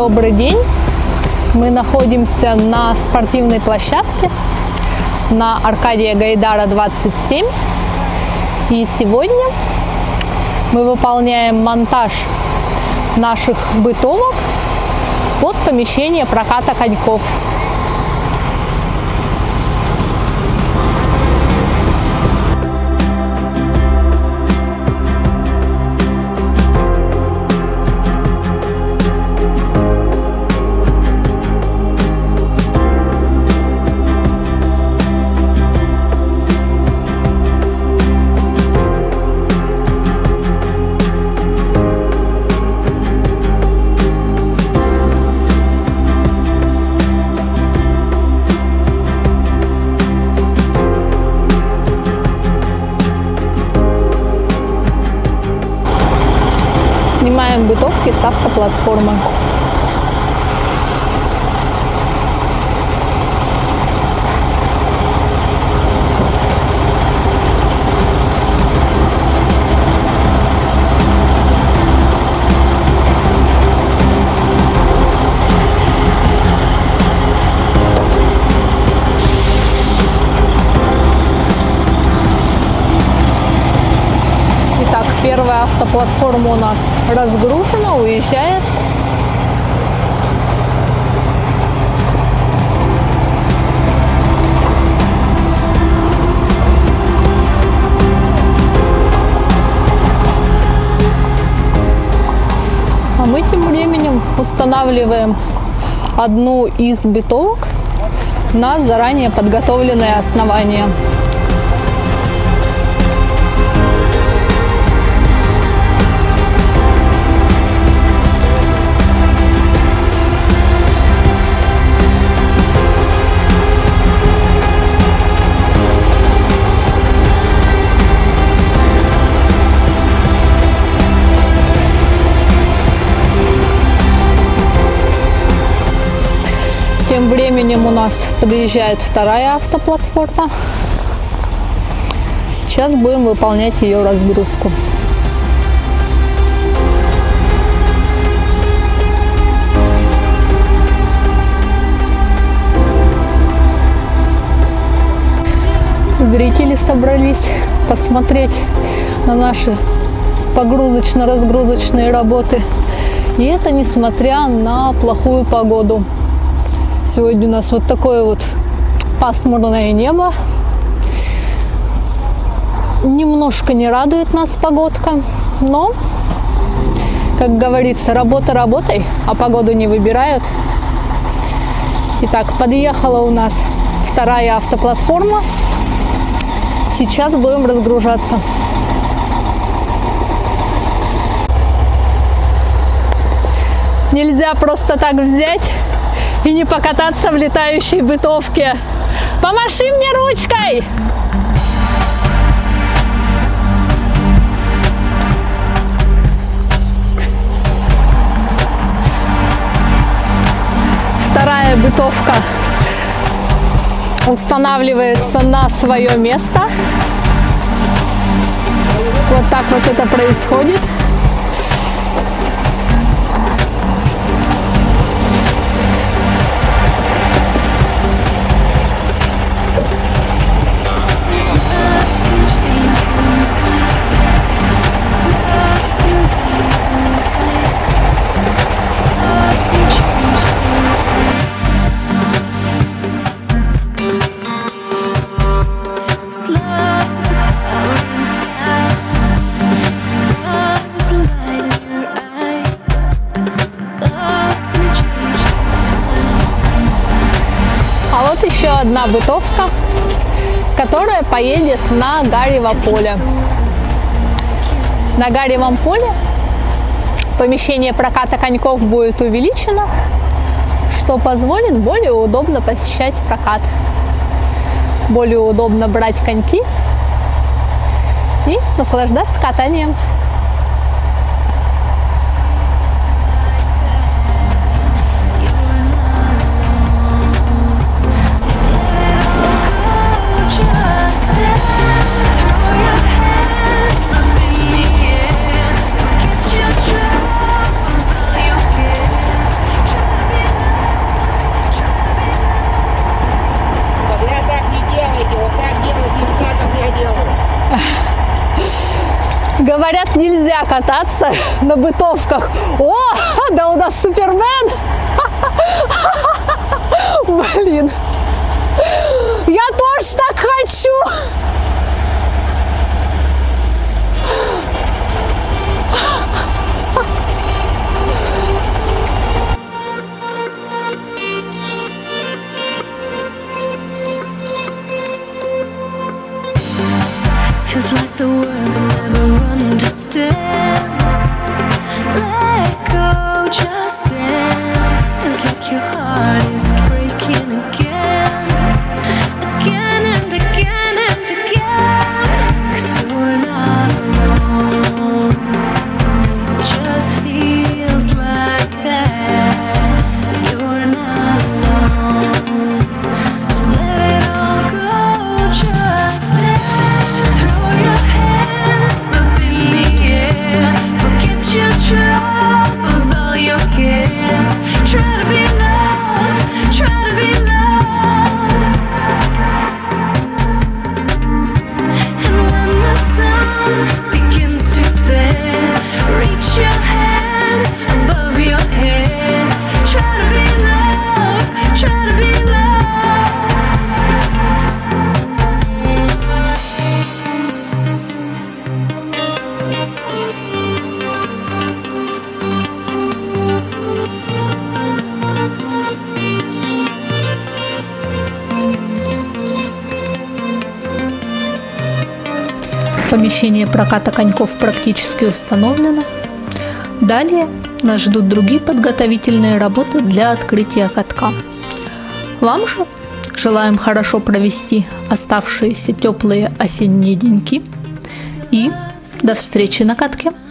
добрый день! Мы находимся на спортивной площадке на Аркадия Гайдара 27. И сегодня мы выполняем монтаж наших бытовок под помещение проката коньков. Снимаем бытовки с автоплатформы. Итак, первая автоплатформа у нас разгружена, уезжает. А мы тем временем устанавливаем одну из бытовок на заранее подготовленное основание. Тем временем у нас подъезжает вторая автоплатформа. Сейчас будем выполнять ее разгрузку. Зрители собрались посмотреть на наши погрузочно-разгрузочные работы. И это несмотря на плохую погоду. Сегодня у нас вот такое вот пасмурное небо. Немножко не радует нас погодка, но, как говорится, работа работой, а погоду не выбирают. Итак, подъехала у нас вторая автоплатформа. Сейчас будем разгружаться. Нельзя просто так взять и не покататься в летающей бытовке. Помаши мне ручкой! Вторая бытовка устанавливается на свое место. Вот так вот это происходит. А вот еще одна бытовка, которая поедет на Гарево поле. На Гаревом поле помещение проката коньков будет увеличено, что позволит более удобно посещать прокат. Более удобно брать коньки и наслаждаться катанием. Говорят, нельзя кататься на бытовках. О, да у нас Супермен. Блин. Я тоже так хочу. Feels like the world never understands. Let go, just dance. Feels like your heart is breaking again, again and again and again. 'Cause you're not alone. It just feels like that. You're not alone. So let it all go, just dance. Throw your hands up in the air. Forget your troubles, all your cares. Try to be loved, try to be loved. And when the sun begins to set, reach your hands above your head. Try to be loved, try to be loved. Помещение проката коньков практически установлено. Далее нас ждут другие подготовительные работы для открытия катка. Вам же желаем хорошо провести оставшиеся теплые осенние деньки и до встречи на катке!